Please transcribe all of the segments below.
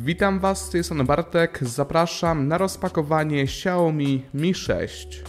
Witam Was, z tej strony Bartek, zapraszam na rozpakowanie Xiaomi Mi 6.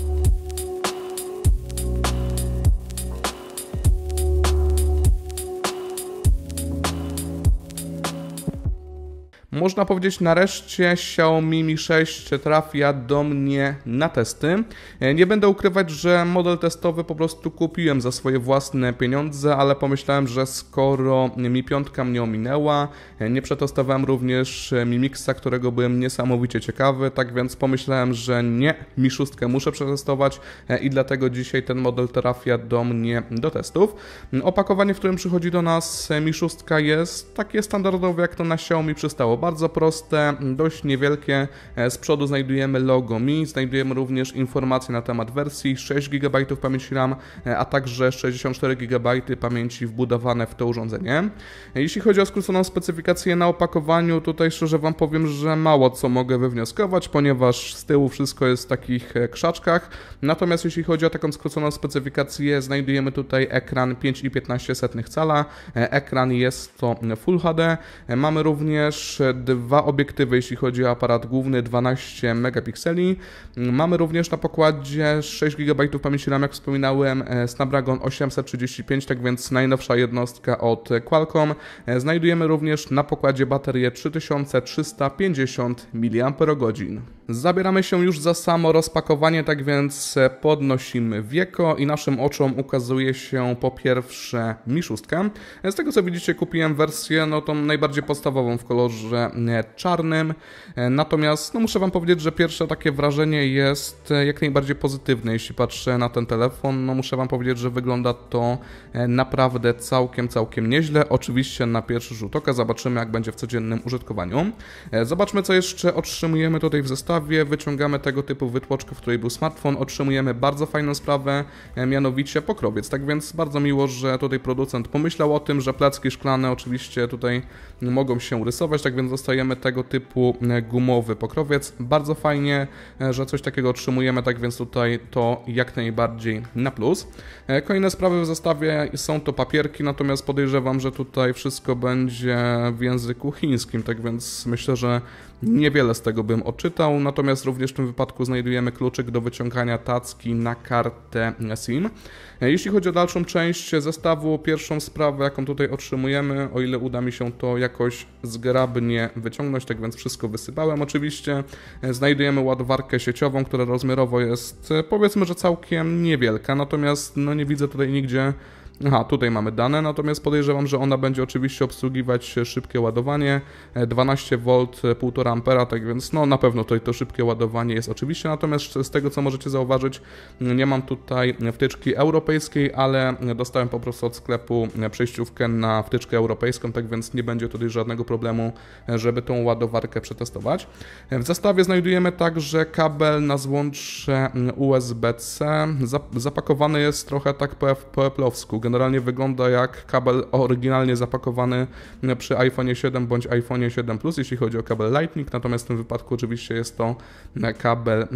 Można powiedzieć, nareszcie Xiaomi Mi 6 trafia do mnie na testy. Nie będę ukrywać, że model testowy po prostu kupiłem za swoje własne pieniądze, ale pomyślałem, że skoro Mi 5 mnie ominęła, nie przetestowałem również Mi Mixa, którego byłem niesamowicie ciekawy, tak więc pomyślałem, że nie, Mi 6 muszę przetestować i dlatego dzisiaj ten model trafia do mnie do testów. Opakowanie, w którym przychodzi do nas Mi 6 jest takie standardowe, jak to na Xiaomi przystało. Bardzo proste, dość niewielkie. Z przodu znajdujemy logo Mi, znajdujemy również informacje na temat wersji, 6 GB pamięci RAM, a także 64 GB pamięci wbudowane w to urządzenie. Jeśli chodzi o skróconą specyfikację na opakowaniu, tutaj szczerze Wam powiem, że mało co mogę wywnioskować, ponieważ z tyłu wszystko jest w takich krzaczkach. Natomiast jeśli chodzi o taką skróconą specyfikację, znajdujemy tutaj ekran 5,15 cala. Ekran jest to Full HD. Mamy również dwa obiektywy, jeśli chodzi o aparat główny, 12 megapikseli. Mamy również na pokładzie 6 GB pamięci RAM, jak wspominałem, Snapdragon 835, tak więc najnowsza jednostka od Qualcomm. Znajdujemy również na pokładzie baterię 3350 mAh. Zabieramy się już za samo rozpakowanie, tak więc podnosimy wieko i naszym oczom ukazuje się po pierwsze Mi 6. Z tego co widzicie, kupiłem wersję tą najbardziej podstawową w kolorze czarnym, natomiast muszę Wam powiedzieć, że pierwsze takie wrażenie jest jak najbardziej pozytywne, jeśli patrzę na ten telefon. Muszę Wam powiedzieć, że wygląda to naprawdę całkiem nieźle. Oczywiście na pierwszy rzut oka, zobaczymy jak będzie w codziennym użytkowaniu. Zobaczmy co jeszcze otrzymujemy tutaj w zestawie. Wyciągamy tego typu wytłoczkę, w której był smartfon. Otrzymujemy bardzo fajną sprawę, mianowicie pokrowiec. Tak więc bardzo miło, że tutaj producent pomyślał o tym, że placki szklane oczywiście tutaj mogą się rysować, tak więc dostajemy tego typu gumowy pokrowiec. Bardzo fajnie, że coś takiego otrzymujemy, tak więc tutaj to jak najbardziej na plus. Kolejne sprawy w zestawie są to papierki, natomiast podejrzewam, że tutaj wszystko będzie w języku chińskim, tak więc myślę, że niewiele z tego bym odczytał, natomiast również w tym wypadku znajdujemy kluczyk do wyciągania tacki na kartę SIM. Jeśli chodzi o dalszą część zestawu, pierwszą sprawę jaką tutaj otrzymujemy, o ile uda mi się to jakoś zgrabnie wyciągnąć, tak więc wszystko wysypałem oczywiście, znajdujemy ładowarkę sieciową, która rozmiarowo jest powiedzmy, że całkiem niewielka, natomiast nie widzę tutaj nigdzie. Aha, tutaj mamy dane, natomiast podejrzewam, że ona będzie oczywiście obsługiwać szybkie ładowanie, 12V, 1,5 A, tak więc na pewno tutaj to szybkie ładowanie jest oczywiście, natomiast z tego co możecie zauważyć, nie mam tutaj wtyczki europejskiej, ale dostałem po prostu od sklepu przejściówkę na wtyczkę europejską, tak więc nie będzie tutaj żadnego problemu, żeby tą ładowarkę przetestować. W zestawie znajdujemy także kabel na złącze USB-C, zapakowany jest trochę tak po Apple'owsku. Generalnie wygląda jak kabel oryginalnie zapakowany przy iPhone 7 bądź iPhone 7 Plus, jeśli chodzi o kabel Lightning, natomiast w tym wypadku oczywiście jest to kabel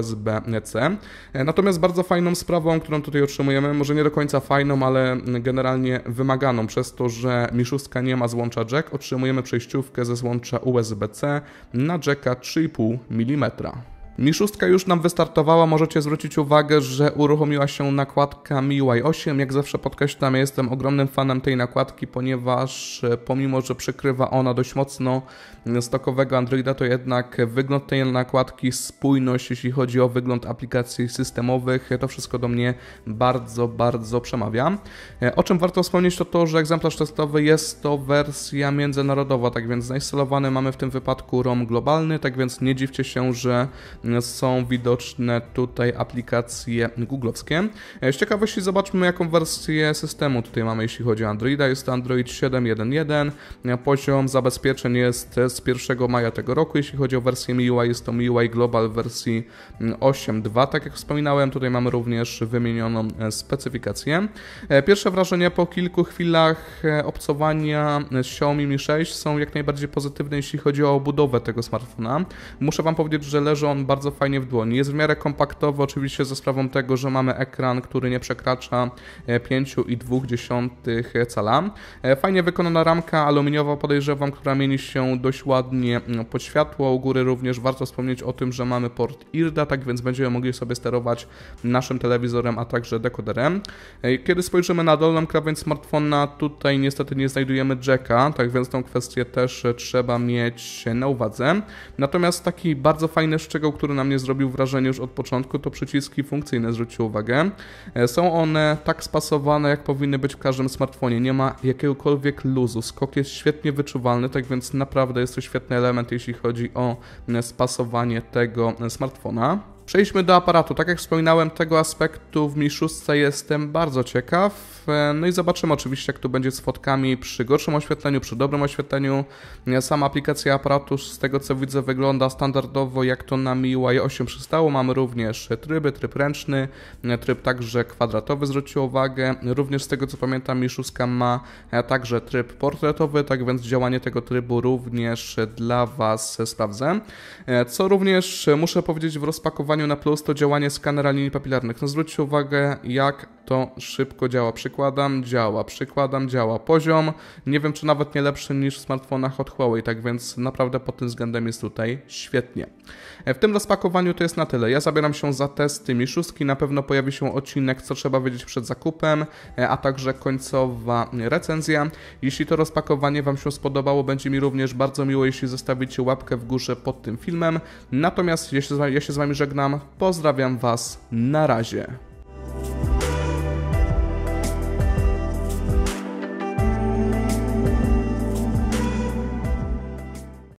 USB-C. Natomiast bardzo fajną sprawą, którą tutaj otrzymujemy, może nie do końca fajną, ale generalnie wymaganą przez to, że Mi 6 nie ma złącza jack, otrzymujemy przejściówkę ze złącza USB-C na jacka 3,5 mm. Mi 6 już nam wystartowała, możecie zwrócić uwagę, że uruchomiła się nakładka MIUI 8. Jak zawsze podkreślam, ja jestem ogromnym fanem tej nakładki, ponieważ pomimo, że przykrywa ona dość mocno stokowego Androida, to jednak wygląd tej nakładki, spójność, jeśli chodzi o wygląd aplikacji systemowych, to wszystko do mnie bardzo przemawia. O czym warto wspomnieć to to, że egzemplarz testowy jest to wersja międzynarodowa, tak więc zainstalowany mamy w tym wypadku ROM globalny, tak więc nie dziwcie się, że są widoczne tutaj aplikacje googlowskie. Z ciekawości zobaczmy jaką wersję systemu tutaj mamy jeśli chodzi o Androida. Jest to Android 7.1.1. Poziom zabezpieczeń jest z 1 maja tego roku. Jeśli chodzi o wersję MIUI, jest to MIUI Global w wersji 8.2. Tak jak wspominałem, tutaj mamy również wymienioną specyfikację. Pierwsze wrażenia po kilku chwilach obcowania z Xiaomi Mi 6 są jak najbardziej pozytywne, jeśli chodzi o obudowę tego smartfona. Muszę Wam powiedzieć, że leży on bardzo fajnie w dłoni. Jest w miarę kompaktowy, oczywiście ze sprawą tego, że mamy ekran, który nie przekracza 5,2 cala. Fajnie wykonana ramka aluminiowa, podejrzewam, która mieni się dość ładnie pod światło. U góry również warto wspomnieć o tym, że mamy port IRDA, tak więc będziemy mogli sobie sterować naszym telewizorem, a także dekoderem. Kiedy spojrzymy na dolną krawędź smartfona, tutaj niestety nie znajdujemy jacka, tak więc tą kwestię też trzeba mieć na uwadze. Natomiast taki bardzo fajny szczegół, który na mnie zrobił wrażenie już od początku, to przyciski funkcyjne, zwróćcie uwagę. Są one tak spasowane, jak powinny być w każdym smartfonie. Nie ma jakiegokolwiek luzu. Skok jest świetnie wyczuwalny, tak więc naprawdę jest to świetny element, jeśli chodzi o spasowanie tego smartfona. Przejdźmy do aparatu. Tak jak wspominałem, tego aspektu w Mi 6 jestem bardzo ciekaw. No i zobaczymy oczywiście, jak to będzie z fotkami przy gorszym oświetleniu, przy dobrym oświetleniu. Sama aplikacja aparatu, z tego co widzę, wygląda standardowo, jak to na MIUI 8 przystało. Mamy również tryb ręczny, tryb także kwadratowy, zwróćcie uwagę. Również z tego co pamiętam, Mi 6 ma także tryb portretowy, tak więc działanie tego trybu również dla Was sprawdzę. Co również muszę powiedzieć w rozpakowaniu na plus, to działanie skanera linii papilarnych. No zwróćcie uwagę, jak to szybko działa. Przykładam, działa poziom. Nie wiem, czy nawet nie lepszy niż w smartfonach od Huawei, tak więc naprawdę pod tym względem jest tutaj świetnie. W tym rozpakowaniu to jest na tyle. Ja zabieram się za testy Mi 6. Na pewno pojawi się odcinek, co trzeba wiedzieć przed zakupem, a także końcowa recenzja. Jeśli to rozpakowanie Wam się spodobało, będzie mi również bardzo miło, jeśli zostawicie łapkę w górze pod tym filmem. Natomiast ja się z Wami żegnam. Pozdrawiam Was. Na razie.